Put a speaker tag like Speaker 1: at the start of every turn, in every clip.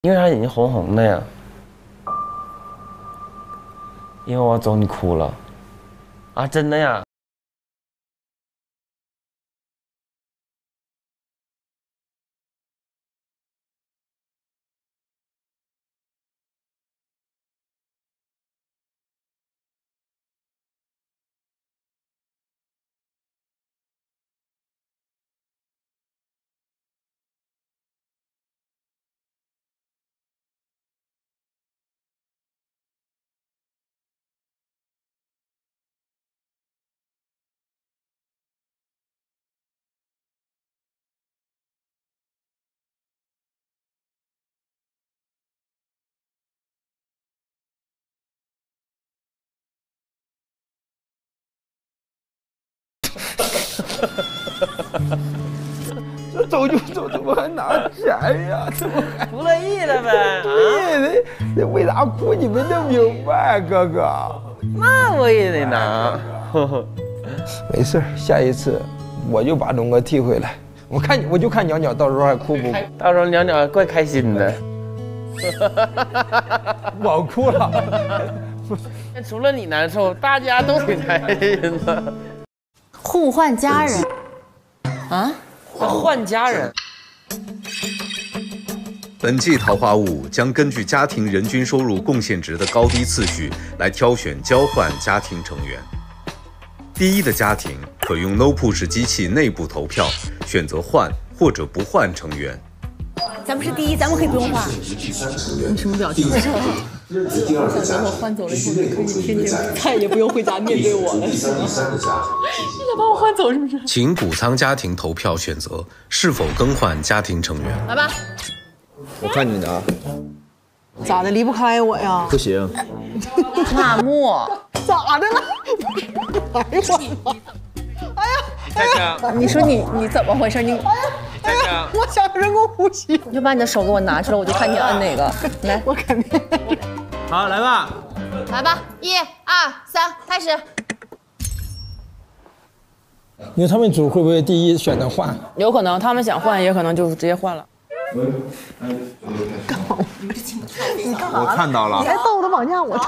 Speaker 1: 你为啥眼睛红红的呀？因为我走你哭了。啊，真的呀？
Speaker 2: 这走就走，怎么还拿钱呀？怎么还
Speaker 1: 不乐意了呗？
Speaker 2: 对，这为啥哭？你们都明白，哥哥。
Speaker 1: 那我也得拿。
Speaker 2: 没事，下一次我就把龙哥替回来。我就看袅袅到时候还哭不哭？
Speaker 1: 到时候袅袅怪开心的。
Speaker 2: 我哭了。
Speaker 1: 除了你难受，大家都挺开心的。
Speaker 3: 互换家人啊？
Speaker 1: 换家人。
Speaker 4: 本季桃花坞将根据家庭人均收入贡献值的高低次序来挑选交换家庭成员。第一的家庭可用 No Push 机器内部投票，选择换或者不换成员。
Speaker 3: 咱们是第一，咱们可以不用换。
Speaker 5: 你什么表情？我想等我换走了以后，你可以天天再也不用回家面对我了。你想把我换走是不是？
Speaker 4: 请补仓家庭投票选择是否更换家庭成员。
Speaker 5: 来吧，
Speaker 2: 我看你的啊。
Speaker 5: 咋的？离不开我呀？
Speaker 2: 不行。
Speaker 3: 马木，
Speaker 5: 咋的了？哎呦我！哎呀！
Speaker 1: 菜香，
Speaker 3: 你说你怎么回事？你
Speaker 1: 菜香，
Speaker 5: 我想人工呼吸。
Speaker 3: 你就把你的手给我拿出来，我就看你按哪个。来，
Speaker 5: 我肯定。
Speaker 1: 好，来吧。
Speaker 3: 来吧，1、2、3，开始。
Speaker 2: 你说他们组会不会第一选择换？
Speaker 5: 有可能他们想换，也可能就直接换了。
Speaker 2: 我看到了。
Speaker 5: 你还道德绑架我？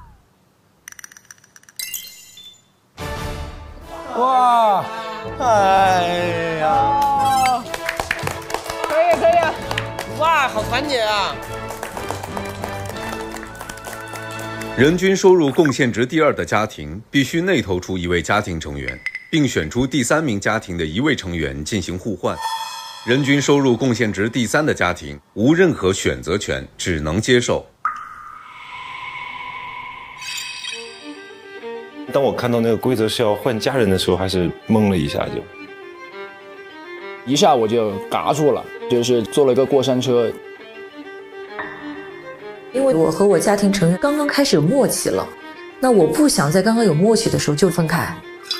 Speaker 2: 哇！哎呀！
Speaker 5: 可以。
Speaker 1: 哇，好团结啊！
Speaker 4: 人均收入贡献值第2的家庭必须内投出一位家庭成员，并选出第3名家庭的1位成员进行互换。人均收入贡献值第3的家庭无任何选择权，只能接受。
Speaker 6: 当我看到那个规则是要换家人的时候，还是懵了一下，
Speaker 7: 一下我就嘎住了，就是坐了一个过山车。
Speaker 8: 因为我和我家庭成员刚刚开始有默契了，那我不想在刚刚有默契的时候就分开。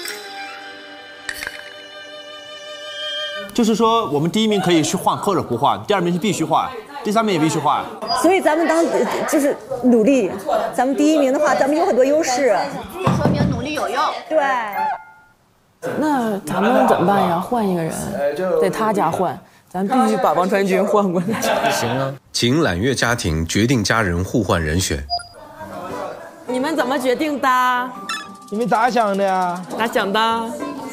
Speaker 9: 就是说，我们第1名可以去换或者不换，第2名是必须换，第3名也必须换。
Speaker 10: 所以咱们就是努力，咱们第1名的话，咱们有很多优势，
Speaker 3: 说明努力有用。
Speaker 10: 对。
Speaker 5: 那咱们怎么办呀？换一个人，在他家换，咱必须把王传君换过来。
Speaker 1: 行啊。
Speaker 4: 请揽月家庭决定家人互换人选。
Speaker 5: 你们怎么决定的？
Speaker 2: 你们咋想的呀？
Speaker 5: 咋想的？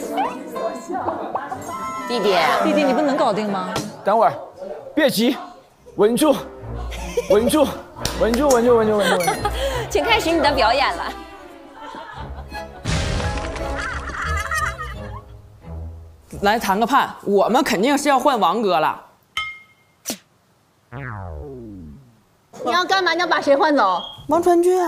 Speaker 3: 弟弟，
Speaker 10: 你不能搞定吗？
Speaker 2: 等会儿，别急，稳住，稳住。
Speaker 3: 请开始你的表演了。
Speaker 5: 来谈个判，我们肯定是要换王哥了。
Speaker 3: 你要干嘛？你要把谁换走？
Speaker 5: 王传君。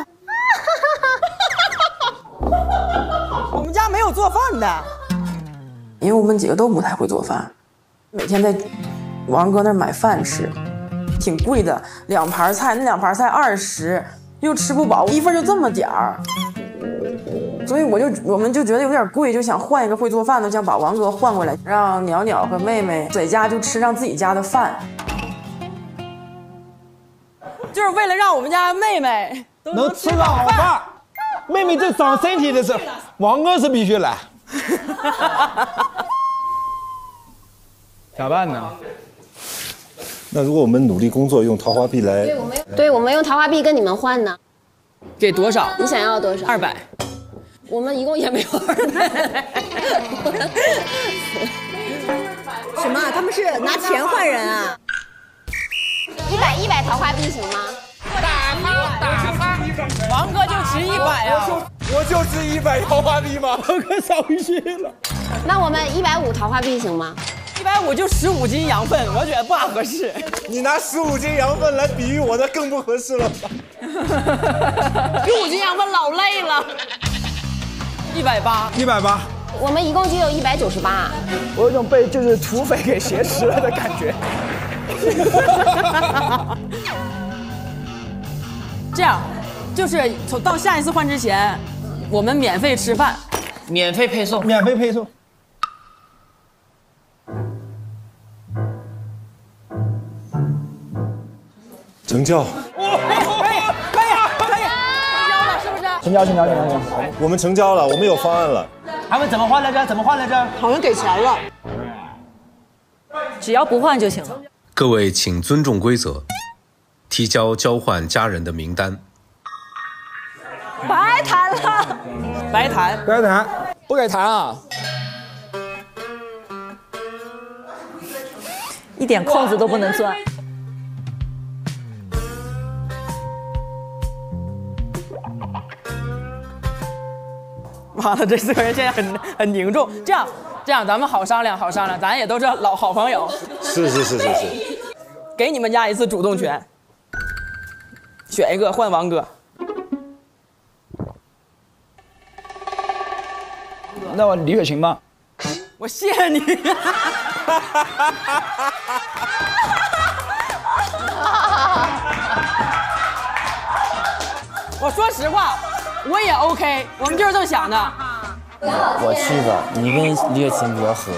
Speaker 5: 我们家没有做饭的，因为我们几个都不太会做饭，每天在王哥那儿买饭吃，挺贵的，2盘菜，那2盘菜20，又吃不饱，1份就这么点儿。所以我们就觉得有点贵，就想换一个会做饭的，想把王哥换过来，让袅袅和妹妹在家就吃上自己家的饭，就是为了让我们家妹妹都
Speaker 2: 能吃个好饭。妹妹这长身体的事，王哥是必须来。
Speaker 7: 咋办呢？
Speaker 6: 那如果我们努力工作，用桃花币来，
Speaker 11: 对，我们用桃花币跟你们换呢。
Speaker 12: 给多少？
Speaker 11: 你想要多少
Speaker 12: ？200。
Speaker 11: 我们一共也没有200。
Speaker 10: 什么？他们是拿钱换人啊
Speaker 11: ？100桃花币行吗？
Speaker 12: 打发！王哥就值100啊！
Speaker 13: 我就值100桃花币吗？
Speaker 12: 王哥伤心了。
Speaker 11: 那我们150桃花币行吗
Speaker 12: ？150就15斤羊粪，我觉得不大合适。
Speaker 13: 你拿15斤羊粪来比喻我，那更不合适了。
Speaker 12: 15斤羊粪老累了。180。
Speaker 11: 我们一共就有198。
Speaker 12: 我有种被就是土匪给挟持了的感觉。这样，就是到下一次换之前，我们免费吃饭，
Speaker 1: 免费配送。
Speaker 6: 成交。
Speaker 12: 可以，成交了是不是？成交。
Speaker 6: 我们成交了，我们有方案了。
Speaker 9: 他们怎么换来着？
Speaker 10: 好像给钱了。
Speaker 3: 只要不换就行了。
Speaker 4: 各位请尊重规则，提交交换家人的名单。
Speaker 12: 白谈了，白谈，
Speaker 7: 不给谈啊！
Speaker 3: 一点空子都不能钻。
Speaker 12: 妈的，这4个人现在很凝重。这样，咱们好商量，咱也都是好朋友。
Speaker 6: 是。
Speaker 12: 给你们家一次主动权，选一个换王哥。
Speaker 7: 那我李雪琴吧。
Speaker 12: 我谢你。我说实话，我也 OK， 我们就是这么想的。
Speaker 1: 我去吧，你跟李雪琴比较合。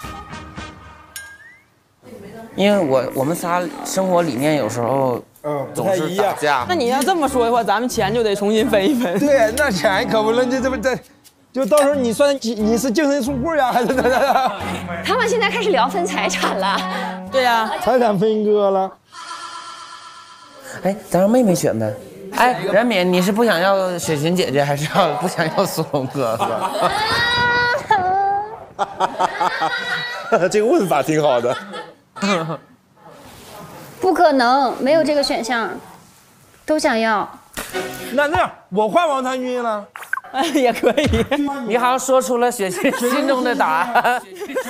Speaker 1: 因为我们仨生活理念有时候总是打架。
Speaker 12: 那你要这么说的话，咱们钱就得重新分一分。
Speaker 2: 对，那钱可不能就这么就到时候你算你是净身出户呀，还是咋的？
Speaker 11: 他们现在开始聊分财产了。
Speaker 12: 对呀，
Speaker 2: 财产分割了。
Speaker 1: 哎，咱让妹妹选呗。哎，冉敏，你是不想要雪琴姐姐，还是不想要苏龙哥？
Speaker 6: 这个问法挺好的。
Speaker 11: 不可能，没有这个选项，都想要。
Speaker 2: 那这样，我换王传君了。
Speaker 12: 也可以。
Speaker 1: 你好像说出了雪琴心中的答案。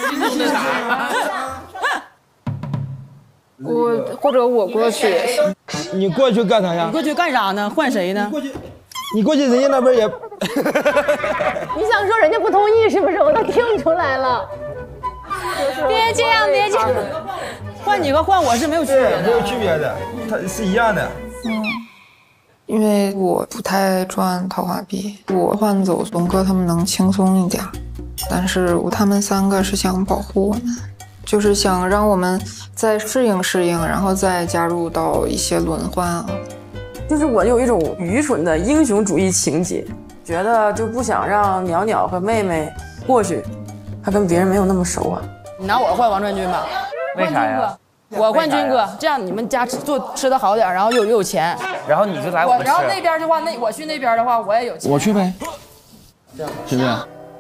Speaker 11: 或者我过去。
Speaker 2: 你过去干啥呀？
Speaker 12: 你过去干啥呢？换谁呢？
Speaker 2: 你过去人家那边也。
Speaker 11: 你想说人家不同意是不是？我都听出来了。别这样。
Speaker 12: 换你和换我是没有区别的。
Speaker 2: 没有区别的，它是一样的。
Speaker 5: 因为我不太赚桃花币，我换走龙哥他们能轻松一点，但是他们3个是想保护我们，就是想让我们再适应，然后再加入到一些轮换啊。就是我有一种愚蠢的英雄主义情节，觉得就不想让袅袅和妹妹过去，她跟别人没有那么熟啊。
Speaker 12: 你拿我换王传君吧。
Speaker 1: 为啥呀？
Speaker 12: 我换军哥，这样你们家吃的好点，然后又有钱。
Speaker 1: 然后你就来我们吃。
Speaker 12: 然后那边的话，我去那边的话，我也有钱。
Speaker 7: 我去呗，是不是？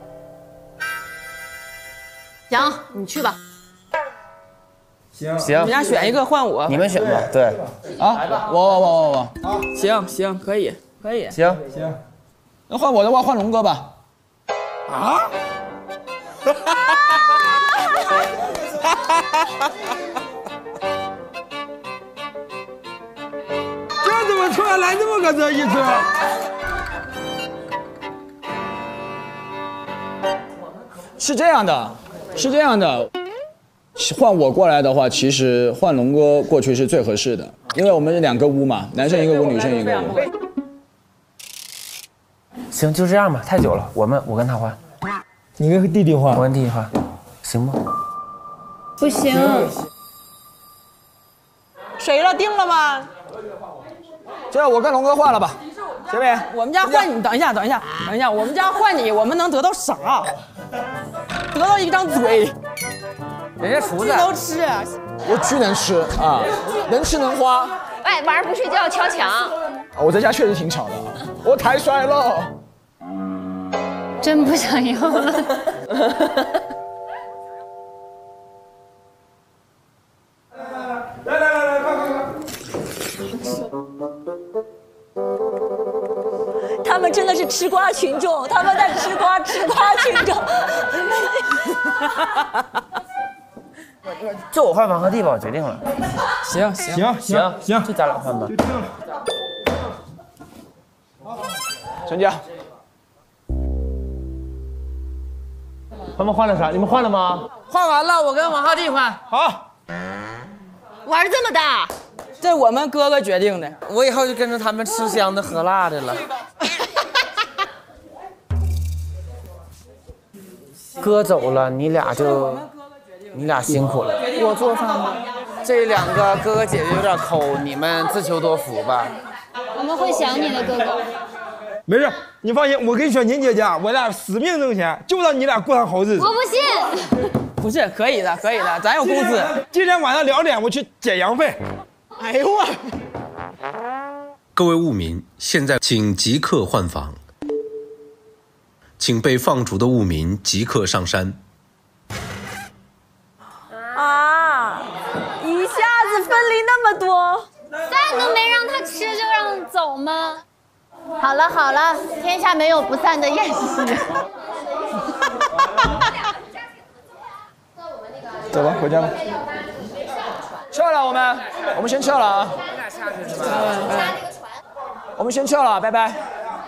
Speaker 11: 行，你去吧。
Speaker 1: 行，
Speaker 12: 你们家选一个换我。
Speaker 1: 你们选吧。对。
Speaker 7: 啊，我。
Speaker 12: 行，可以。
Speaker 1: 行。
Speaker 7: 那换我的话，换龙哥吧。
Speaker 2: 啊？这怎么突然来这么个这一出？
Speaker 7: 是这样的，换我过来的话，其实换龙哥过去是最合适的，因为我们是2个屋嘛，男生1个屋，女生1个屋。
Speaker 1: 行，就这样吧，太久了，我跟他换。
Speaker 2: 你跟弟弟换，
Speaker 1: 我跟弟弟换，行吗？
Speaker 11: 不行。
Speaker 12: 谁了？定了吗？
Speaker 7: 这样我跟龙哥换了吧，行不行？
Speaker 12: 我们家换你，等一下，我们家换你，我们能得到啥？得到一张嘴，
Speaker 1: 人家厨子
Speaker 12: 都吃。
Speaker 7: 我巨能吃啊，能吃能花。
Speaker 11: 哎，晚上不睡觉敲墙。
Speaker 7: 我在家确实挺吵的，我太帅了。
Speaker 3: 真不想要了。
Speaker 2: 来，快！
Speaker 10: 他们真的是吃瓜群众，他们在吃瓜群众。
Speaker 1: 就我换王鹤棣吧，我决定了。
Speaker 7: 行，
Speaker 1: 就咱俩换吧。
Speaker 2: 就这样。
Speaker 7: 成交。
Speaker 1: 他们换了啥？你们换了吗？换完了，我跟王鹤棣换。
Speaker 7: 好。
Speaker 11: 玩这么大，
Speaker 12: 这我们哥哥决定的。
Speaker 1: 我以后就跟着他们吃香的喝辣的了。哥走了，你俩辛苦了。
Speaker 5: 我做饭吗？
Speaker 1: 这2个哥哥姐姐有点抠，你们自求多福吧。
Speaker 3: 我们会想你的，哥哥。
Speaker 2: 没事，你放心，我跟小宁姐姐，我俩死命挣钱，就让你俩过上好日子。
Speaker 3: 我不信。
Speaker 12: 不是，可以的，咱有工资。
Speaker 2: 今天晚上2点我去减羊费。
Speaker 12: 哎呦我！
Speaker 4: 各位物民，现在请即刻换房，请被放逐的物民即刻上山。
Speaker 10: 啊！一下子分离那么多，
Speaker 3: 饭都没让他吃就让走吗？
Speaker 11: 好了，天下没有不散的宴席。
Speaker 7: 走吧，回家吧。撤了，我们先撤了啊。我们先撤了，拜拜。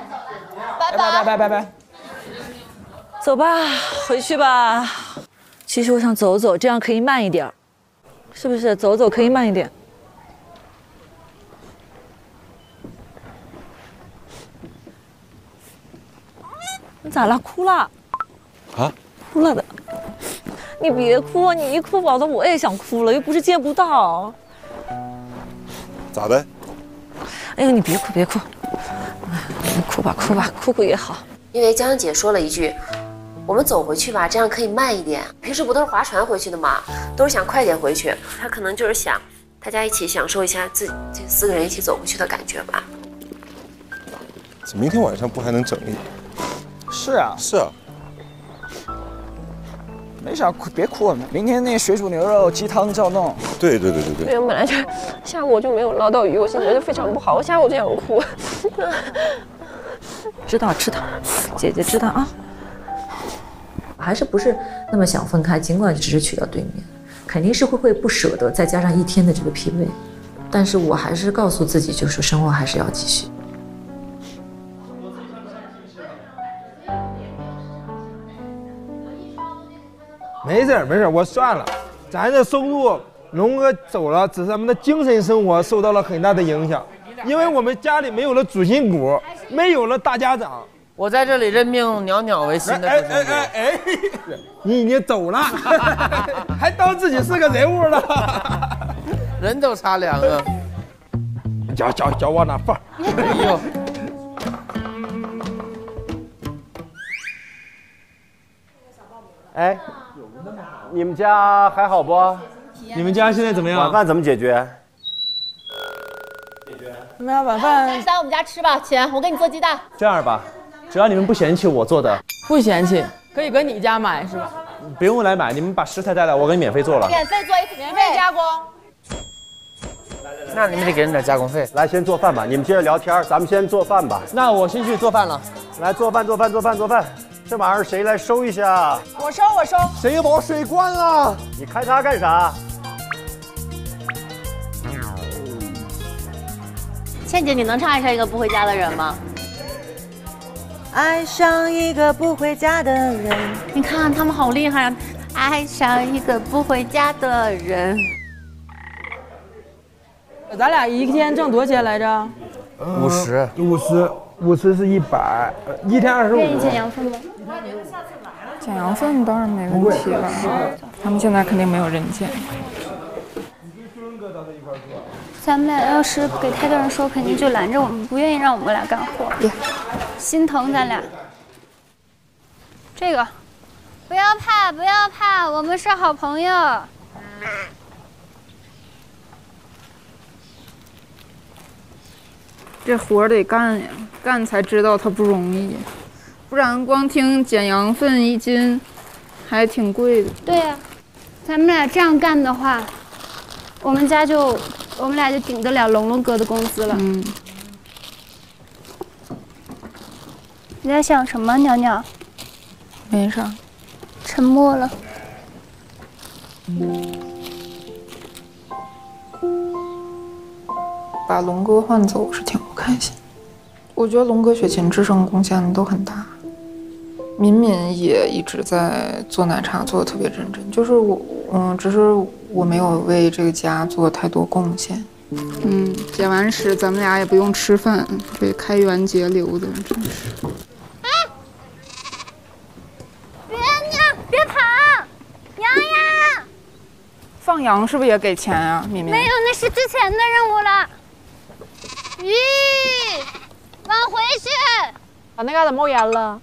Speaker 7: 拜。
Speaker 10: 走吧，回去吧。其实我想走走，这样可以慢一点，是不是？走走可以慢一点。你咋了？哭了？
Speaker 6: 啊？
Speaker 10: 哭了的。你别哭，你一哭搞得我也想哭了，又不是见不到。
Speaker 6: 咋的？
Speaker 10: 哎呦，你别哭，哭吧，哭也好。
Speaker 8: 因为江江姐说了一句，我们走回去吧，这样可以慢一点。平时不都是划船回去的吗？都是想快点回去。她可能就是想大家一起享受一下这4个人一起走回去的感觉吧。
Speaker 6: 明天晚上不还能整一？
Speaker 7: 是啊。没啥，别哭，明天那水煮牛肉鸡汤照弄。
Speaker 6: 对。
Speaker 14: 对，我本来就下午我就没有捞到鱼，我心情就非常不好，我下午就想哭。
Speaker 10: 知道，姐姐知道啊。
Speaker 8: 还是不是那么想分开，尽管只是去到对面，肯定是会不舍得，再加上1天的这个疲惫，但是我还是告诉自己，就是生活还是要继续。
Speaker 2: 没事，我算了，咱这收入，龙哥走了，只是咱们的精神生活受到了很大的影响，因为我们家里没有了主心骨，没有了大家长。
Speaker 1: 我在这里任命袅袅为新的主心骨。
Speaker 2: 你已经走了，还当自己是个人物了，
Speaker 1: 人都差2个。
Speaker 2: 脚往哪放？
Speaker 1: 哎呦！
Speaker 9: 哎，你们家还好不？你们家现在怎么样？晚饭怎么解决？
Speaker 5: 你们晚饭
Speaker 11: 来我们家吃吧，钱我给你做鸡蛋。
Speaker 9: 这样吧，只要你们不嫌弃我做的，
Speaker 12: 不嫌弃，可以搁你家买是吧？
Speaker 9: 不用来买，你们把食材带来，我给你免费做了。
Speaker 11: 免费做一次，免费加工。
Speaker 1: 那你们得给人点加工费。
Speaker 9: 来，先做饭吧，你们接着聊天，咱们先做饭吧。那我先去做饭了。来，做饭。这玩意儿谁来收一下？
Speaker 12: 我收。
Speaker 9: 谁又把我水关了？你开它干啥？
Speaker 11: 倩姐，你能唱爱上一个不回家的人吗？
Speaker 10: 爱上一个不回家的人。
Speaker 11: 你看他们好厉害啊！爱上一个不回家的人。
Speaker 12: 咱俩1天挣多少钱来着
Speaker 1: ？50
Speaker 2: 是100，1天25。
Speaker 3: 愿意减羊粪吗？
Speaker 15: 减羊粪当然没问题了，他们现在肯定没有人减。
Speaker 3: 咱们俩要是给太多人说，肯定就拦着我们，不愿意让我们俩干活，心疼咱俩。这个，不要怕，我们是好朋友。
Speaker 15: 这活得干呀，干才知道它不容易，不然光听减羊粪1斤还挺贵的。
Speaker 3: 对呀，咱们俩这样干的话，我们俩就顶得了龙龙哥的工资了。
Speaker 15: 嗯。
Speaker 3: 你在想什么，鸟鸟？
Speaker 15: 没啥。
Speaker 3: 沉默了。
Speaker 15: 把龙哥换走是挺不开心。我觉得龙哥、雪琴制胜贡献都很大，敏敏也一直在做奶茶，做的特别认真。就是只是我没有为这个家做太多贡献。减完食咱们俩也不用吃饭，这开源节流的真是。
Speaker 3: 别跑，羊呀！
Speaker 15: 放羊是不是也给钱啊，敏敏？
Speaker 3: 没有，那是之前的任务了。咦，往回去！
Speaker 14: 把那嘎达冒烟了。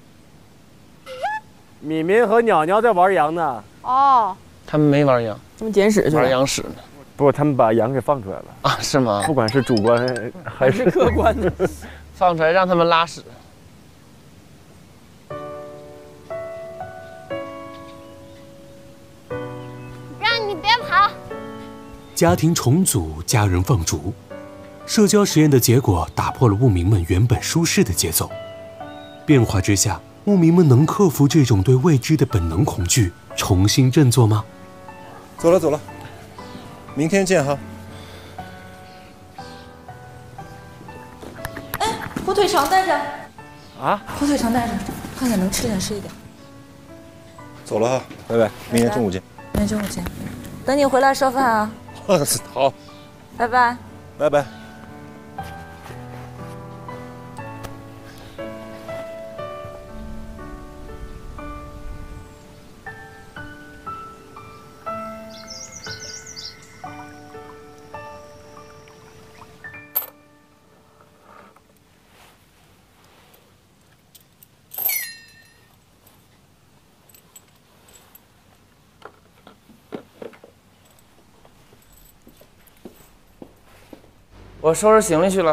Speaker 9: 敏敏和鸟鸟在玩羊呢。
Speaker 14: 哦，
Speaker 1: 他们没玩羊，
Speaker 12: 他们捡屎去了。
Speaker 1: 玩羊屎呢。
Speaker 9: 不，他们把羊给放出来了
Speaker 1: 啊？是吗？
Speaker 9: 不管是主观还是
Speaker 12: 客观的，
Speaker 1: 放出来让他们拉屎。
Speaker 3: 让你别跑。
Speaker 16: 家庭重组，家人放逐，社交实验的结果打破了牧民们原本舒适的节奏。变化之下，牧民们能克服这种对未知的本能恐惧，重新振作吗？
Speaker 13: 走了走了，明天见哈。
Speaker 10: 哎，火腿肠带着。
Speaker 9: 啊？
Speaker 10: 火腿肠带着，看见能吃点是一点。
Speaker 13: 走了哈，拜拜，明天中午见。
Speaker 10: 明天中午见，等你回来烧饭啊。
Speaker 13: 好，
Speaker 10: 拜拜。
Speaker 13: 拜拜。
Speaker 1: 我收拾行李去了。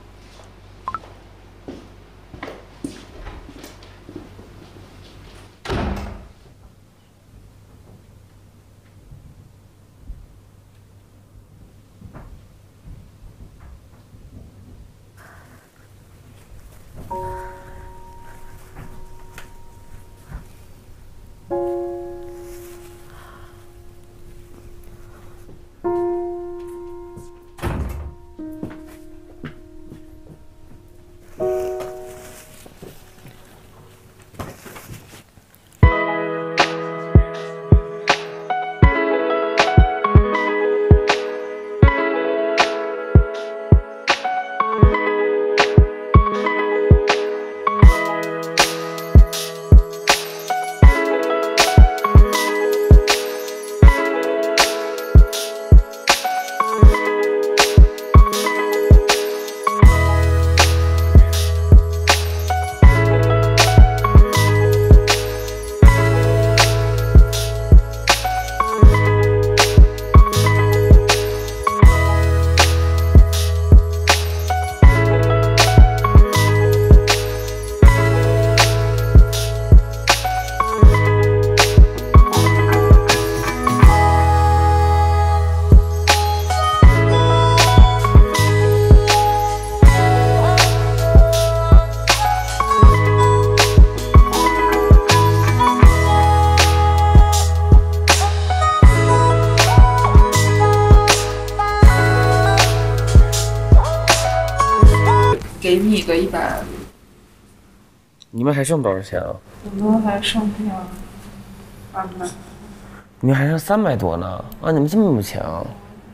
Speaker 15: 给你个100。
Speaker 1: 你们还剩多少钱啊？
Speaker 15: 我们还剩下300。
Speaker 1: 你们还剩300多呢？啊，你们这么有钱啊？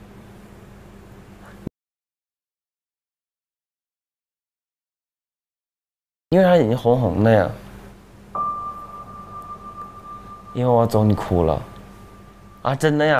Speaker 1: 你为啥眼睛红红的呀？因为我走你哭了。啊，真的呀？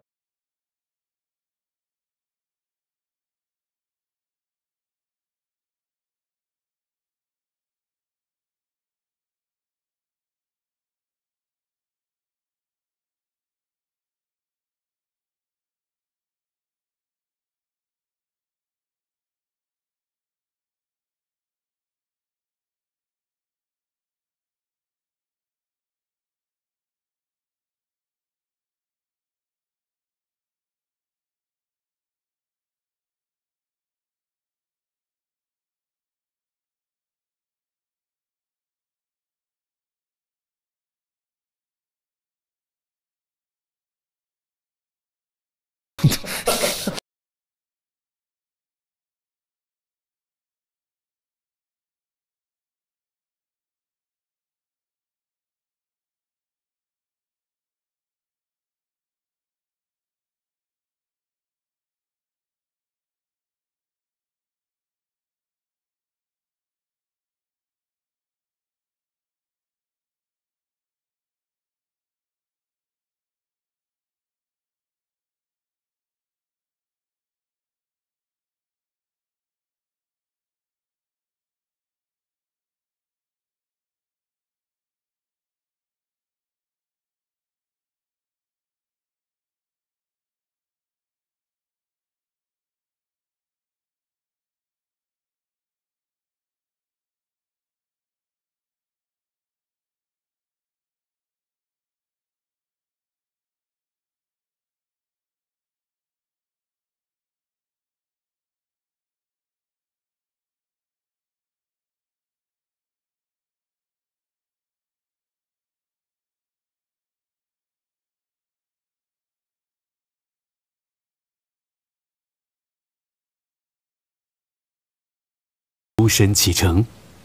Speaker 16: 孤身启程。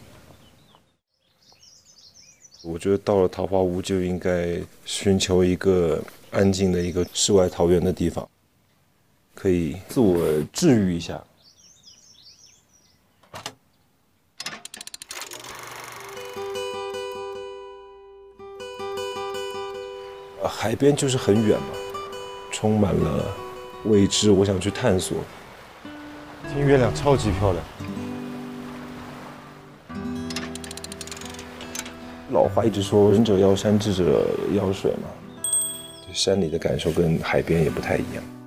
Speaker 6: 我觉得到了桃花坞就应该寻求一个安静的一个世外桃源的地方，可以自我治愈一下。海边就是很远嘛，充满了未知，我想去探索。
Speaker 9: 今天月亮超级漂亮。
Speaker 6: 老话一直说仁者要山，智者要水嘛，对山里的感受跟海边也不太一样。